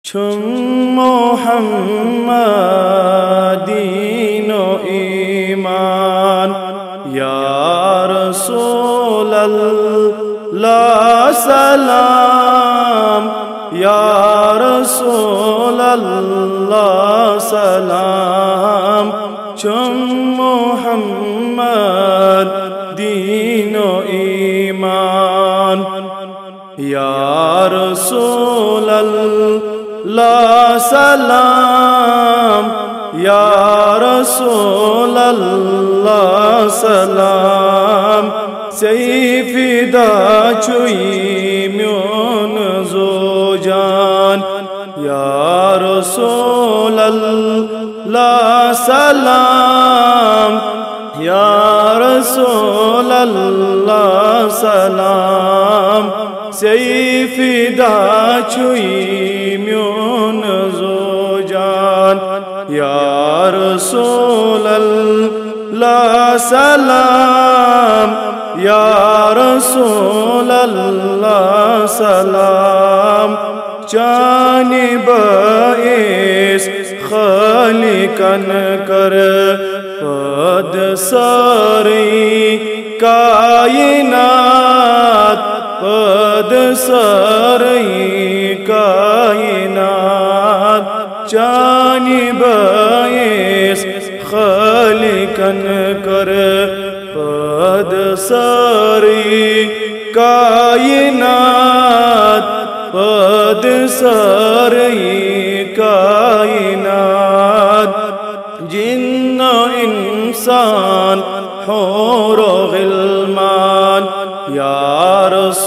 Çün Muhammedin o iman Ya Resulallah selam Ya Resulallah selam Çün Muhammedin o iman Ya Resulallah selam Ya Resulallah selam Seyfi da çuymyon zocan Ya Resulallah selam Ya Resulallah selam Seyfi da çuymyon zocan Ya Resulallah selam Ya Resulallah selam Cani bais khalikan kar pad sari kainat pad sari kainat Cani bais khalikan kar pad sari kainat pad sari kainat jinna insan hur ghilman Ya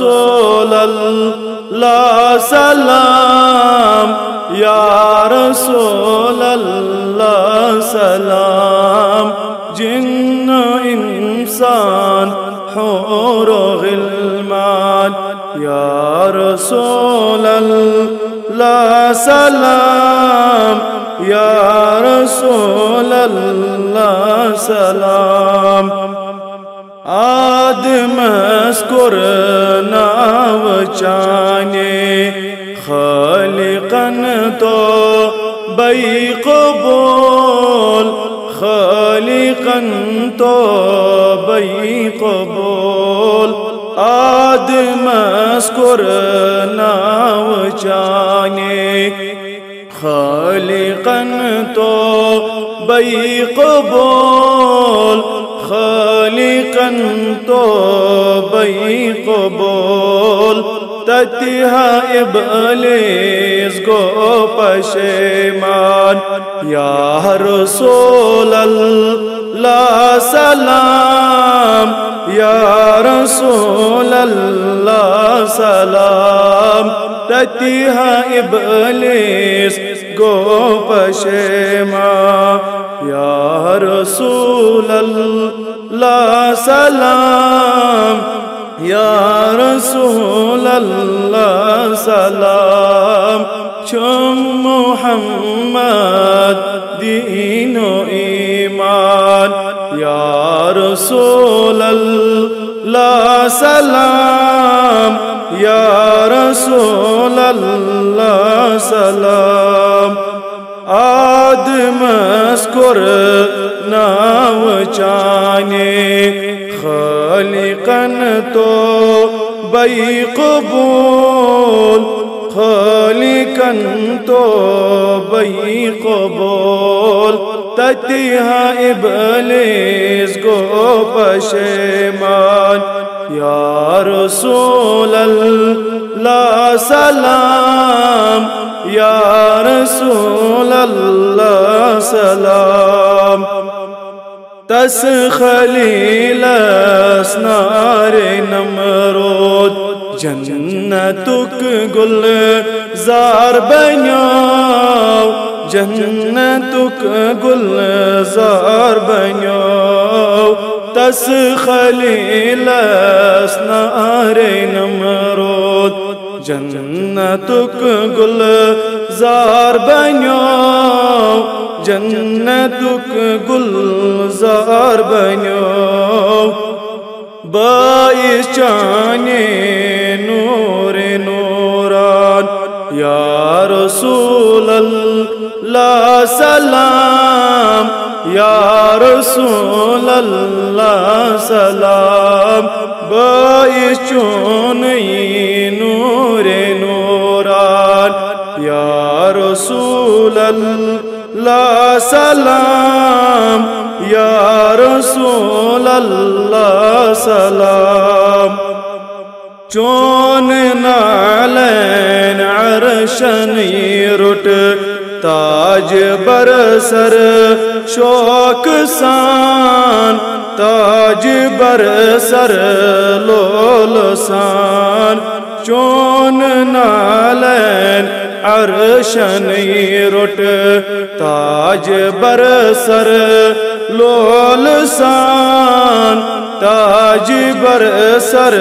Resulallah selam Ya Resulallah selam Jinna insan hur ghilman Ya Resulallah selam Ya Resulallah selam Ad mezkur nav chane khaliqan to bay qabul khaliqan to bay qabul Ad mezkur nav chane khaliqan to bay qabul خالقا Tooba قبول تتها إبليس go پشیمان یا رسول اللہ سلام یا رسول اللہ سلام تتها إبليس go پشیمان یا رسول اللہ سلام یا رسول اللہ سلام چون محمد دین و ایمان یا رسول اللہ سلام یا رسول اللہ سلام آد مذکر ناو چانے خالقاً تو بی قبول خالقاً تو بی قبول تتیہا ابلیس کو پشیمان یا رسول اللہ سلام یا رسول اللہ سلام تس خلیل اسنار نمرود جنتک گل زار بنیاو جنتک گل زار بنیاو تس خلیل اسنار نمرود جنتک گل زار بنیاو جنتک گلزار بنیاو باعث چانے نور نوران या रसूल अल्लाह सलाम, या रसूल अल्लाह सलाम। बाइस चुनई नूरे नूरान, या रसूल अल्लाह सलाम, या रसूल अल्लाह सलाम। चोन नालैन अरशन रुट, ताज बरसर शौक सान, ताज बरसर लोलसान। चोन नालैन अरशन रुट, ताज बरसर लोलसान, ताज बरसर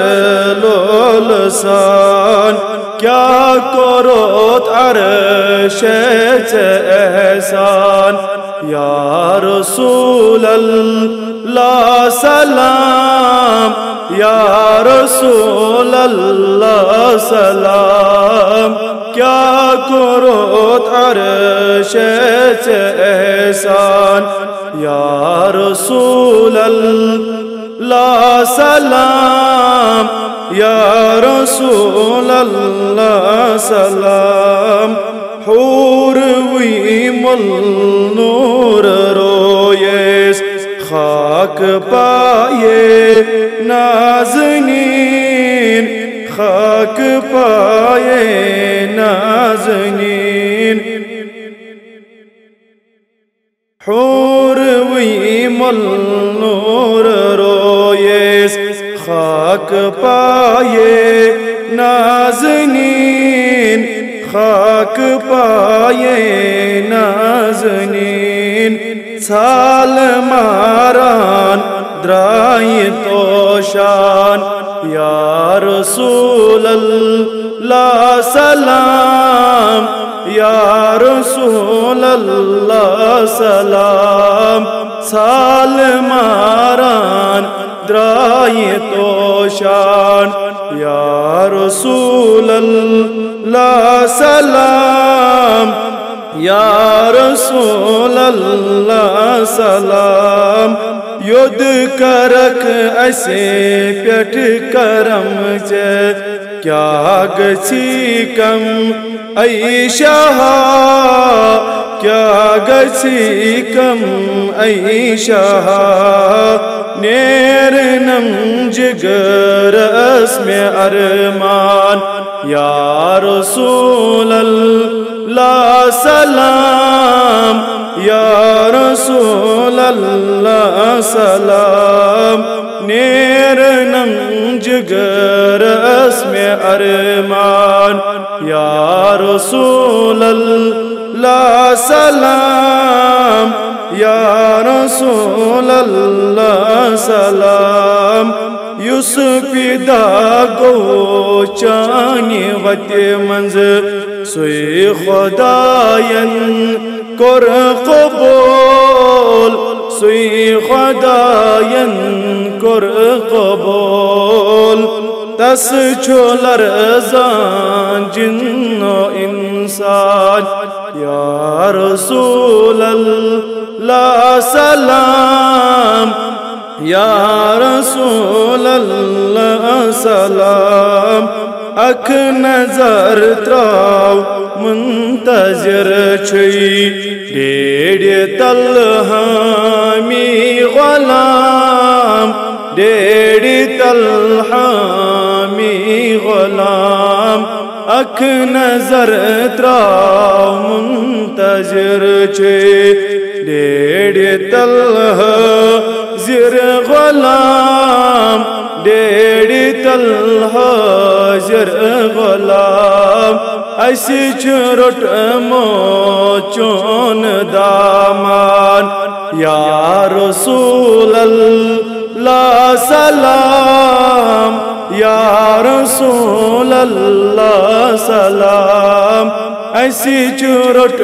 लोलसान। क्या करोत अर्श से एहसान, या रसूल अल्लाह सलाम, या रसूल अल्लाह सलाम। क्या करोत अर्श से एहसान, या रसूल अल्लाह सलाम, या रसूल अल्लाह सलाम। हूर हुई मुल नूर रोयेस, खाक पाए नाज़नीन, खाक पाए नाज़नीन। हूर हुई मुल नूर रोयेस, खाक पाए नाज़नीन, खाक पाए नाज़नीन। साल मारान द्राई तोशान, या रसूल अल्लाह सलाम, या रसूल अल्लाह सलाम। साल मारान द्राई तोशान, या रसूल अल्लाह सलाम, या रसूल अल्लाह सलाम। युद्ध करक ऐसे पेट करम चे, क्या गछि कम ऐ शाह, क्या गछि कम ऐ शाह। नेर नम जिगरस में अरमान, या रसूल अल्लाह सलाम, या रसूल अल्लाह सलाम। नेर नम जिगरस में अरमान, या रसूल अल्लाह सलाम, या रसूल अल्लाह सलाम। युसुफिदा गो चानी वते मंज, सुई खुदायन कर कबूल, सुई खुदायन कर कबूल। तस छोलर जान जिन्नो इंसान, या रसूल अल्लाह सलाम, या रसूल अल्लाह सलाम। अख नजर त्राव मुंतजर छई, डेढ़ तलहामी गुलाम, डेढ़ तलहामी गुलाम। अख नजर त्राव मुंतजर छई, डेढ़ तलहाजिर गुलाम, डेढ़ तलहाजिर गुलाम। ऐसी चुरट मोचोन दामान, या रसूल अल्लाह सलाम, या रसूल अल्लाह सलाम। ऐसी चुरट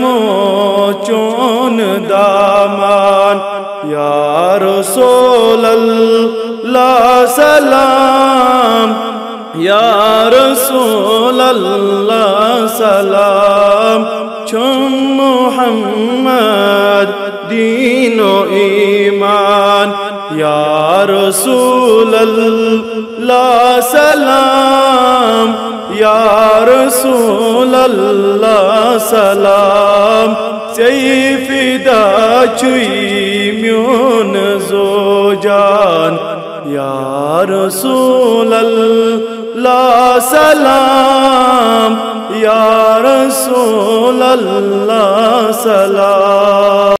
मोचोन दामान, या रसूल अल्लाह सलाम, या रसूल अल्लाह सलाम चुन मुहम्मद दीनो ईमान या रसूल अल्लाह सलाम या रसूल अल्लाह सलाम सैफिदा चुई म्यून जोजान या रसूल अल्लाह सलाम या रसूल अल्लाह सलाम।